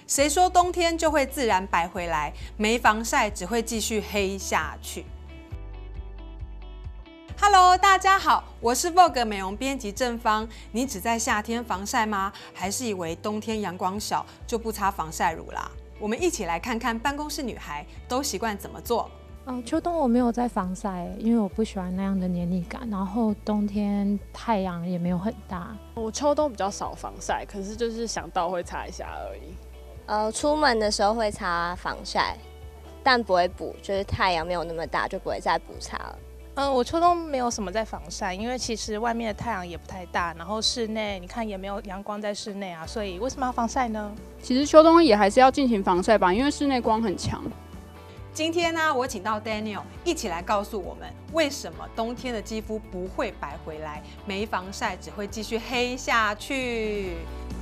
谁说冬天就会自然白回来？没防晒只会继续黑下去。Hello， 大家好，我是 Vogue 美容编辑郑芳。你只在夏天防晒吗？还是以为冬天阳光小就不擦防晒乳啦？我们一起来看看办公室女孩都习惯怎么做。 秋冬我没有在防晒，因为我不喜欢那样的黏腻感。然后冬天太阳也没有很大。 我秋冬比较少防晒，可是就是想到会擦一下而已。 出门的时候会擦防晒，但不会补，就是太阳没有那么大就不会再补擦了。 我秋冬没有什么在防晒，因为其实外面的太阳也不太大，然后室内你看也没有阳光在室内啊，所以为什么要防晒呢？ 其实秋冬也还是要进行防晒吧，因为室内光很强。 今天呢，我请到 Daniel 一起来告诉我们，为什么冬天的肌肤不会白回来，没防晒只会继续黑下去。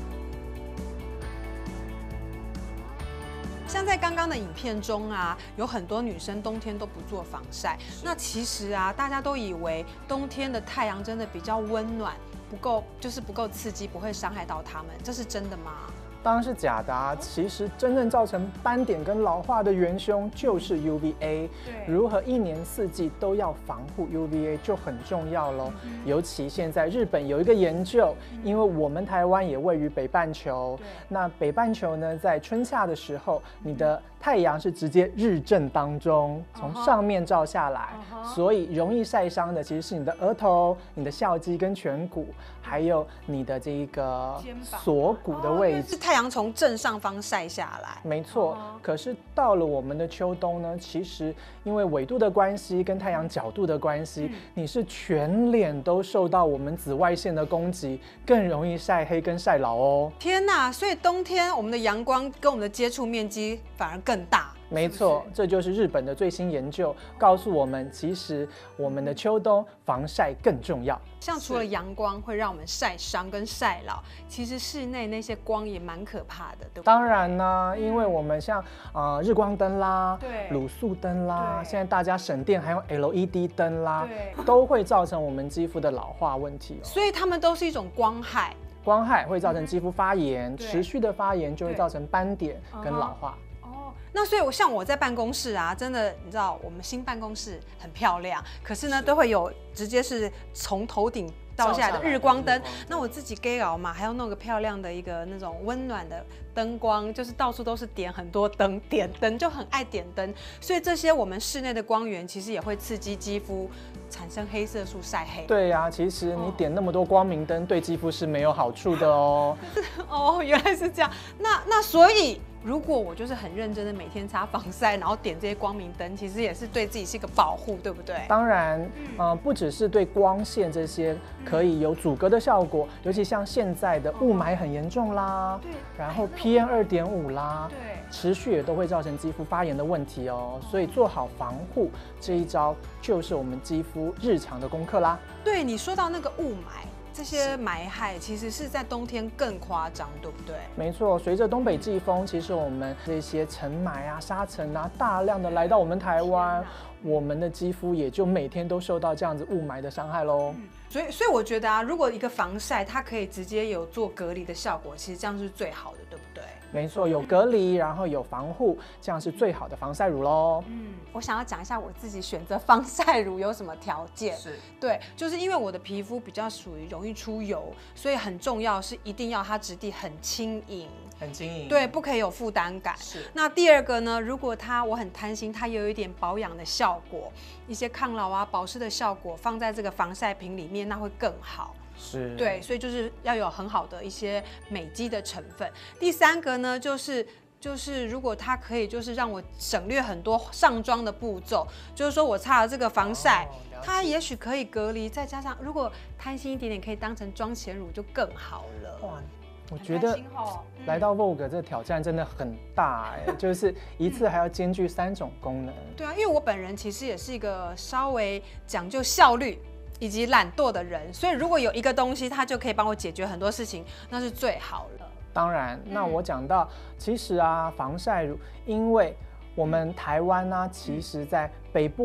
像在刚刚的影片中啊，有很多女生冬天都不做防晒。那其实啊，大家都以为冬天的太阳真的比较温暖，不够刺激，不会伤害到她们，这是真的吗？ 当然是假的啊！其实真正造成斑点跟老化的元凶就是 UVA。如何一年四季都要防护 UVA 就很重要咯。尤其现在日本有一个研究，因为我们台湾也位于北半球，那北半球呢，在春夏的时候，你的太阳是直接日正当中从上面照下来，所以容易晒伤的其实是你的额头、你的笑肌跟颧骨，还有你的这个锁骨的位置。 太阳从正上方晒下来， 没错。可是到了我们的秋冬呢，其实因为纬度的关系跟太阳角度的关系，你是全脸都受到我们紫外线的攻击，更容易晒黑跟晒老哦。 天哪！所以冬天我们的阳光跟我们的接触面积反而更大。 没错，这就是日本的最新研究告诉我们，其实我们的秋冬防晒更重要。 像除了阳光会让我们晒伤跟晒老，其实室内那些光也蛮可怕的，对不对？ 当然呢，因为我们像日光灯啦、 对， 卤素灯啦，现在大家省电还用 LED 灯啦，都会造成我们肌肤的老化问题哦。 所以它们都是一种光害， 光害会造成肌肤发炎，持续的发炎就会造成斑点跟老化。 那所以像我在办公室啊，真的你知道我们新办公室很漂亮，可是呢都会有直接是从头顶照下来的日光灯。那我自己 gay 熬嘛，还要弄个漂亮的一个那种温暖的灯光，就是到处都是点很多灯，点灯就很爱点灯。所以这些我们室内的光源其实也会刺激肌肤产生黑色素晒黑。 对呀，其实你点那么多光明灯对肌肤是没有好处的哦。 哦，原来是这样。那所以。如果我就是很认真的每天擦防晒，然后点这些光明灯，其实也是对自己是一个保护，对不对？当然，不只是对光线这些可以有阻隔的效果，尤其像现在的雾霾很严重啦，然后 PM2.5啦，持续也都会造成肌肤发炎的问题哦。所以做好防护这一招就是我们肌肤日常的功课啦。 对，你说到那个雾霾。这些霾害其实是在冬天更夸张，对不对？ 没错，随着东北季风，其实我们这些尘霾啊、沙尘啊，大量的来到我们台湾，我们的肌肤也就每天都受到这样子雾霾的伤害喽。 所以我觉得啊，如果一个防晒它可以直接有做隔离的效果，其实这样是最好的，对不对？ 没错，有隔离，然后有防护，这样是最好的防晒乳喽。 我想要讲一下我自己选择防晒乳有什么条件。对，就是因为我的皮肤比较属于容易出油，所以很重要是一定要它质地很轻盈。对，不可以有负担感。那第二个呢，如果我很贪心，它有一点保养的效果，一些抗老啊、保湿的效果，放在这个防晒品里面，那会更好。对，所以就是要有很好的一些美肌的成分。第三个呢，就是如果它可以就是让我省略很多上妆的步骤，就是说我擦了这个防晒，它也许可以隔离，再加上如果贪心一点点，可以当成妆前乳就更好了。哇， 我觉得来到 Vogue 这个挑战真的很大哎，就是一次还要兼具3种功能。 对啊，因为我本人其实也是一个稍微讲究效率以及懒惰的人，所以如果有一个东西它就可以帮我解决很多事情，那是最好了。 当然，那我讲到，其实啊，防晒乳，因为我们台湾呢，其实在北部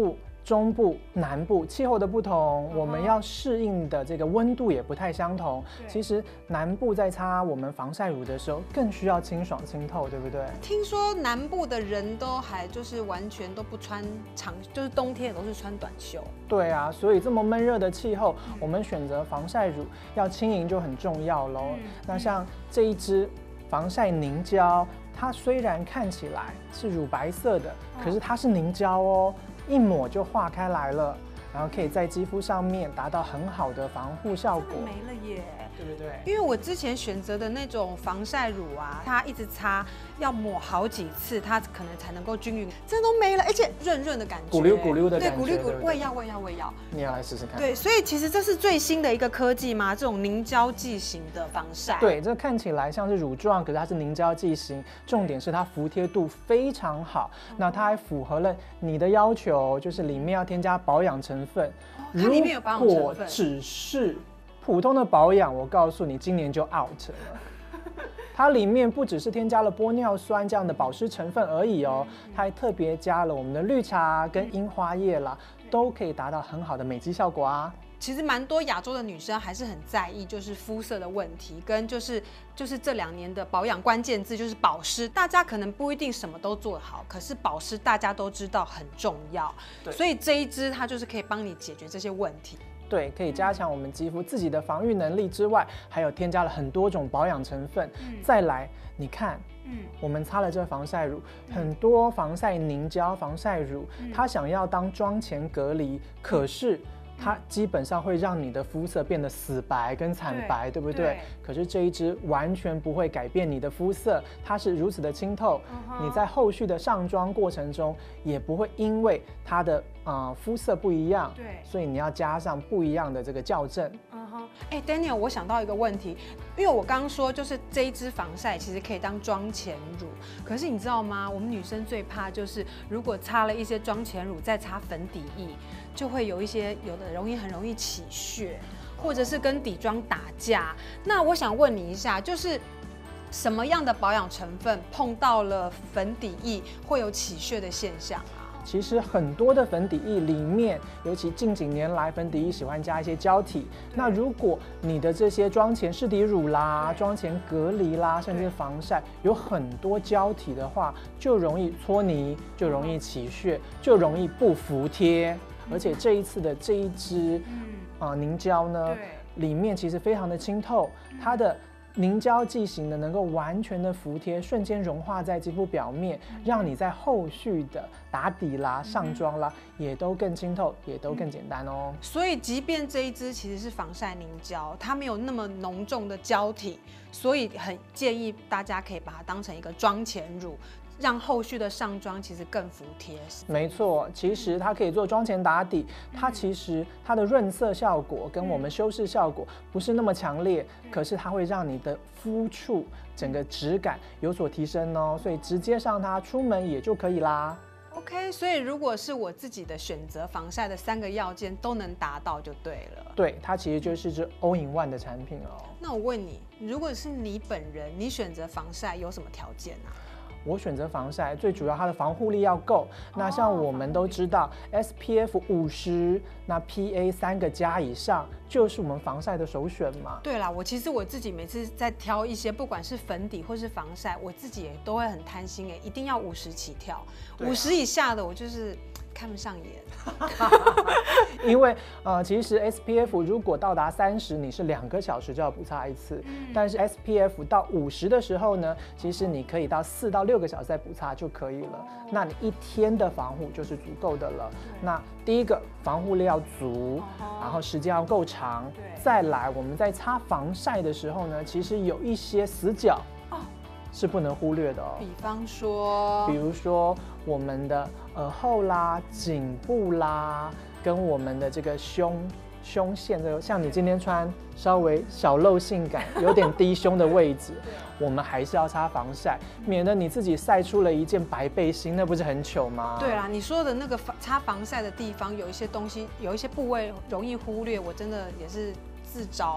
中部、南部气候的不同，我们要适应的这个温度也不太相同。其实南部在擦我们防晒乳的时候，更需要清爽清透，对不对？ 听说南部的人都还就是完全都不穿长，就是冬天也都是穿短袖。 对啊，所以这么闷热的气候，我们选择防晒乳要轻盈就很重要咯。那像这一支防晒凝胶，它虽然看起来是乳白色的，可是它是凝胶哦，一抹就化开来了，然后可以在肌肤上面达到很好的防护效果。 没了耶， 对不对？ 因为我之前选择的那种防晒乳啊，它一直擦要抹好几次，它可能才能够均匀，这都没了，而且润润的感觉， 咕溜咕溜的感觉， 对，咕溜咕溜，我也要， 你要来试试看。 对，所以其实这是最新的一个科技吗？这种凝胶剂型的防晒。 对，这看起来像是乳状，可是它是凝胶剂型，重点是它服帖度非常好，那它还符合了你的要求，就是里面要添加保养成分。 它里面有保养成分。 如果只是普通的保养，我告诉你，今年就 out 了。它里面不只是添加了玻尿酸这样的保湿成分而已哦，它还特别加了我们的绿茶跟樱花叶啦，都可以达到很好的美肌效果啊。 其实蛮多亚洲的女生还是很在意，就是肤色的问题，跟就是这2年的保养关键字就是保湿。大家可能不一定什么都做好，可是保湿大家都知道很重要，所以这一支它就是可以帮你解决这些问题。 对，可以加强我们肌肤自己的防御能力之外，还有添加了很多种保养成分。再来，你看，我们擦了这防晒乳，很多防晒凝胶、防晒乳，它想要当妆前隔离，可是它基本上会让你的肤色变得死白跟惨白，对不对？可是这一支完全不会改变你的肤色，它是如此的清透，你在后续的上妆过程中也不会因为它的肤色不一样，所以你要加上不一样的这个校正。 Daniel， 我想到一个问题，因为我刚刚说就是这一支防晒其实可以当妆前乳，可是你知道吗？我们女生最怕就是如果擦了一些妆前乳，再擦粉底液，就会有的很容易起屑，或者是跟底妆打架。那我想问你一下，就是什么样的保养成分碰到了粉底液会有起屑的现象啊？ 其实很多的粉底液里面，尤其近几年来，粉底液喜欢加一些胶体。那如果你的这些妆前适底乳啦、妆前隔离啦，甚至防晒有很多胶体的话，就容易搓泥，就容易起屑，就容易不服帖。而且这一次的这一支凝胶呢，里面其实非常的清透，它的凝胶剂型呢，能够完全的服帖，瞬间融化在肌肤表面，让你在后续的打底啦、上妆啦，也都更清透，也都更简单哦。 所以，即便这一支其实是防晒凝胶，它没有那么浓重的胶体，所以很建议大家可以把它当成一个妆前乳，让后续的上妆其实更服帖。 没错，其实它可以做妆前打底，它其实它的润色效果跟我们修饰效果不是那么强烈，可是它会让你的肤触整个质感有所提升哦，所以直接上它出门也就可以啦。 OK， 所以如果是我自己的选择，防晒的3个要件都能达到就对了。 对，它其实就是支 All-in-One 的产品哦。 那我问你，如果是你本人，你选择防晒有什么条件啊？ 我选择防晒，最主要它的防护力要够。那像我们都知道 SPF 50，那 PA 3个加以上，就是我们防晒的首选嘛。 对啦，其实我自己每次在挑一些，不管是粉底或是防晒，我自己也都会很贪心一定要50起跳，50以下的我就是看不上眼。 因为其实 SPF 如果到达30，你是2个小时就要补擦一次，但是 SPF 到50的时候呢，其实你可以到4到6个小时再补擦就可以了。那你1天的防护就是足够的了。那第一个防护力要足，然后时间要够长。再来，我们在擦防晒的时候呢，其实有一些死角是不能忽略的哦。 比如说我们的耳后啦、颈部啦，跟我们的这个胸线这个，像你今天穿稍微小露性感、有点低胸的位置，我们还是要擦防晒，免得你自己晒出了一件白背心，那不是很糗吗？ 对啦，你说的那个擦防晒的地方，有一些东西、有一些部位容易忽略，我真的也是自招。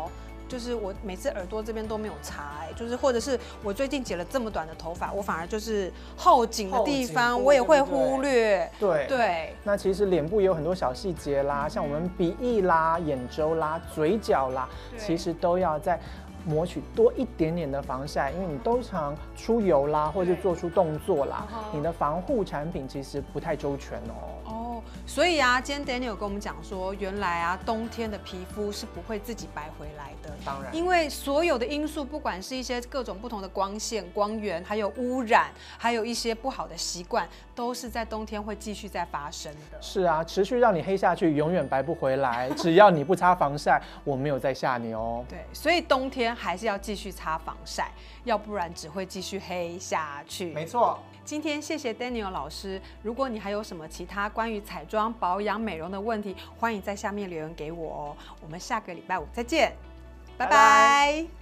就是我每次耳朵这边都没有擦，就是或者是我最近剪了这么短的头发，我反而就是后颈的地方我也会忽略。对。 那其实脸部也有很多小细节啦，像我们鼻翼啦、眼周啦、嘴角啦，其实都要在抹取多一点点的防晒，因为你都常出油啦，或者做出动作啦，你的防护产品其实不太周全哦。 所以啊，今天 Daniel 跟我们讲说，原来啊，冬天的皮肤是不会自己白回来的。 当然， 因为所有的因素，不管是一些各种不同的光线、光源，还有污染，还有一些不好的习惯，都是在冬天会继续在发生的。 是啊，持续让你黑下去，永远白不回来。只要你不擦防晒，我没有在吓你哦。 对，所以冬天还是要继续擦防晒，要不然只会继续黑下去。 没错。 今天谢谢 Daniel 老师，如果你还有什么其他关于彩妆、保养、美容的问题，欢迎在下面留言给我哦。我们下个礼拜五再见，拜拜。